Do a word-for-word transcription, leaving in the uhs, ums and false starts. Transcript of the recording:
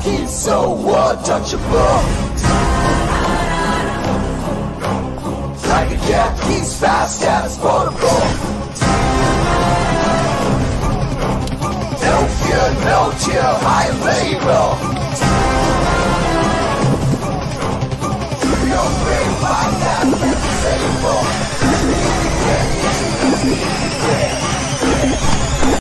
He's so untouchable. Like a cat, he's fast and it's portable. No fear, no tear, high label. You're brave like that, table.